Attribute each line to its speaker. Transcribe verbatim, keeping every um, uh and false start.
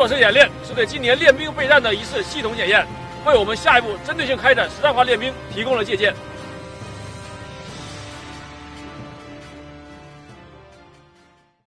Speaker 1: 次演练是对今年练兵备战的一次系统检验，为我们下一步针对性开展实战化练兵提供了借鉴。